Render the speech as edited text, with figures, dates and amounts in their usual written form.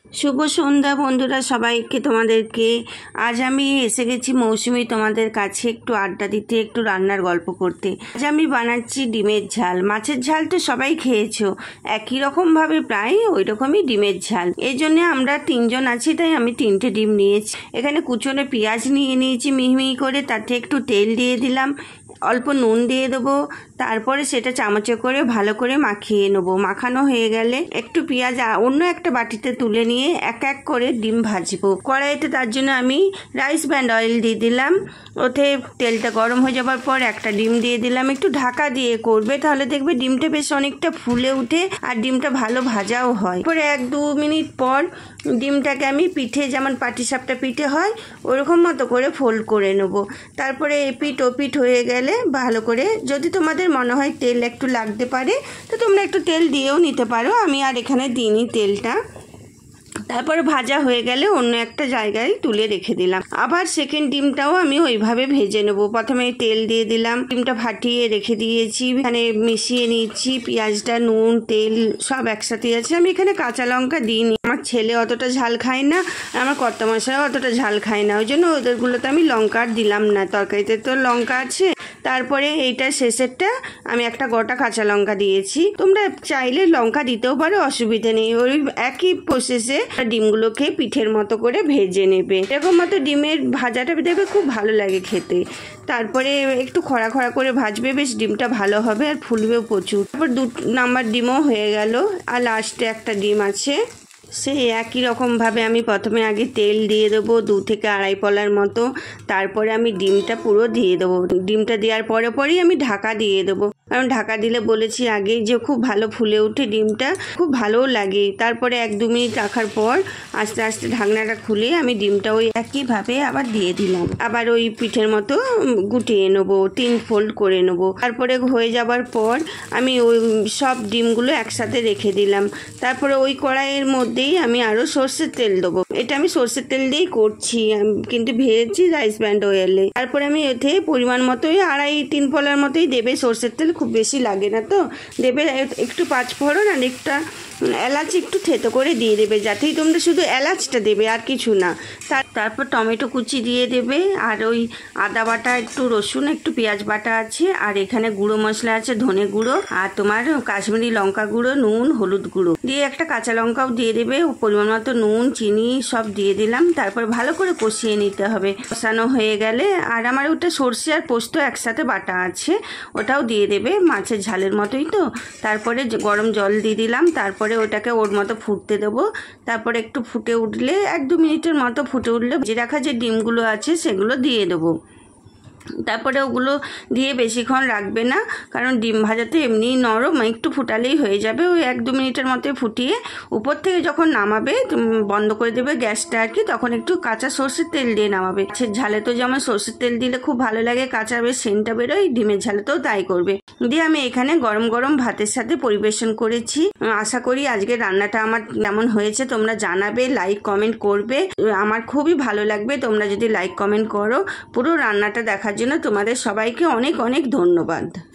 শুভ সন্ধ্যা বন্ধুরা, সবাইকে তোমাদেরকে আজ আমি এসে গেছি মৌসুমি তোমাদের কাছে একটু আড্ডা দিতে, একটু রান্নার গল্প করতে। আজ আমি বানাচ্ছি ডিমের ঝাল। মাছের ঝাল তো সবাই খেয়েছো, একই রকমভাবে প্রায় ওই রকমই ডিমের ঝাল। এই জন্য আমরা 3 জন আছি, তাই আমি 3টে ডিম নিয়েছি। এখানে কুচনো পেঁয়াজ নিয়ে নিয়েছি মিহি করে, তাতে একটু তেল দিয়ে দিলাম, অল্প নুন দিয়ে দেবো, তারপরে সেটা চামচে করে ভালো করে মাখিয়ে নেবো। মাখানো হয়ে গেলে একটু পেঁয়াজ অন্য একটা বাটিতে তুলে নিয়ে এক এক করে ডিম ভাজবো কড়াইতে। তার জন্য আমি রাইস ব্র্যান্ড অয়েল দিয়ে দিলাম। ওতে তেলটা গরম হয়ে যাবার পর একটা ডিম দিয়ে দিলাম। একটু ঢাকা দিয়ে করবে, তাহলে দেখবে ডিমটা বেশ অনেকটা ফুলে উঠে আর ডিমটা ভালো ভাজাও হয়। পরে 1-2 মিনিট পর ডিমটাকে আমি পিঠে, যেমন পাটিসাপটা পিঠে হয় ওরকম মতো করে ফোল্ড করে নেবো। তারপরে এপিঠ ওপিঠ হয়ে গেলে ভালো করে, যদি তোমাদের মনে হয় তেল একটু লাগতে পারে তো তোমরা একটু তেল দিয়েও নিতে পারো, আমি আর এখানে দিইনি তেলটা। তারপরে ভাজা হয়ে গেলে অন্য একটা জায়গায় তুলে রেখে দিলাম। আবার সেকেন্ড ডিমটাও আমি ওইভাবে ভেজে নেবো। প্রথমে তেল দিয়ে দিলাম, ডিমটা ফাটিয়ে রেখে দিয়েছি, এখানে মিশিয়ে নিচ্ছি পেঁয়াজটা, নুন তেল সব একসাথে আছে। আমি এখানে কাঁচা লঙ্কা দিইনি, আমার ছেলে অতটা ঝাল খায় না, আমার কর্তামশাইও অতটা ঝাল খায় না, ওই জন্য ওদেরগুলোতে আমি লঙ্কা আর দিলাম না, তরকারিতে তো লঙ্কা আছে। তারপরে এইটা শেষেরটা আমি একটা গোটা কাঁচা লঙ্কা দিয়েছি। তোমরা চাইলে লঙ্কা দিতেও পারো, অসুবিধা নেই। ওই একই প্রসেসে ডিমগুলোকে পিঠের মতো করে ভেজে নেবে। এরকম মতো ডিমের ভাজাটা দেখবে খুব ভালো লাগে খেতে। তারপরে একটু খড়া খড়া করে ভাজবে, বেশ ডিমটা ভালো হবে আর ফুলবেও প্রচুর। তারপর 2 নাম্বার ডিমও হয়ে গেল, আর লাস্টে একটা ডিম আছে। সেই একই রকমভাবে আমি প্রথমে আগে তেল দিয়ে দেবো 2 থেকে আড়াই পলার মতো, তারপরে আমি ডিমটা পুরো দিয়ে দেবো। ডিমটা দেওয়ার পরেই আমি ঢাকা দিয়ে দেবো, কারণ ঢাকা দিলে বলেছি আগেই যে খুব ভালো ফুলে উঠে ডিমটা, খুব ভালোও লাগে। তারপরে 1-2 মিনিট রাখার পর আস্তে আস্তে ঢাকনাটা খুলে আমি ডিমটা ওই একইভাবে আবার দিয়ে দিলাম। আবার ওই পিঠের মতো গুটিয়ে নেবো, 3 ফোল্ড করে নেবো। তারপরে হয়ে যাবার পর আমি ওই সব ডিমগুলো একসাথে রেখে দিলাম। তারপরে ওই কড়াইয়ের মধ্যে আমি আরো সর্ষের তেল দেবো। এটা আমি সর্ষের তেল দিয়েই করছি, কিন্তু ভেজেছি রাইস ব্র্যান্ড অয়েলে। তারপরে আমি এতে পরিমাণ মতোই 2.5-3 পলার মতোই দেবে সর্ষের তেল, খুব বেশি লাগে না তো। দেবে একটু 5 ফোড়ন আর একটা এলাচ একটু থেতো করে দিয়ে দেবে, যাতেই তোমরা শুধু এলাচটা দেবে আর কিছু না। তারপর টমেটো কুচি দিয়ে দেবে, আর ওই আদা বাটা, একটু রসুন, একটু পেঁয়াজ বাটা আছে, আর এখানে গুঁড়ো মশলা আছে, ধনে গুঁড়ো আর তোমার কাশ্মীরি লঙ্কা গুঁড়ো, নুন, হলুদ গুঁড়ো দিয়ে একটা কাঁচা লঙ্কাও দিয়ে দেবে, পরিমাণ মতো নুন চিনি সব দিয়ে দিলাম। তারপর ভালো করে কষিয়ে নিতে হবে। কষানো হয়ে গেলে, আর আমার ওটা সর্ষে আর পোস্ত একসাথে বাটা আছে, ওটাও দিয়ে দেবে, মাছের ঝালের মতোই তো। তারপরে গরম জল দিয়ে দিলাম, তারপরে ওটাকে ওর মতো ফুটতে দেবো। তারপরে একটু ফুটে উঠলে 1-2 মিনিটের মতো ফুটে উঠলে ভেজে রাখা যে ডিমগুলো আছে সেগুলো দিয়ে দেবো। তারপরে ওগুলো দিয়ে বেশিক্ষণ রাখবে না, কারণ ডিম ভাজাতে এমনি নরম, একটু ফুটালেই হয়ে যাবে। ওই 1-2 মিনিটের মতো ফুটিয়ে উপর থেকে যখন নামাবে বন্ধ করে দেবে গ্যাসটা আর কি, তখন একটু কাঁচা সর্ষের তেল দিয়ে নামাবে। মাছের ঝালে তো যেমন সর্ষের তেল দিলে খুব ভালো লাগে, কাঁচা বেশ সেন্টটা বেরোয়, ডিমের ঝালেতেও তাই করবে। দিয়ে আমি এখানে গরম গরম ভাতের সাথে পরিবেশন করেছি। আশা করি আজকে রান্নাটা আমার কেমন হয়েছে তোমরা জানাবে, লাইক কমেন্ট করবে। আমার খুবই ভালো লাগবে তোমরা যদি লাইক কমেন্ট করো। পুরো রান্নাটা দেখার জন্য তোমাদের সবাইকে অনেক অনেক ধন্যবাদ।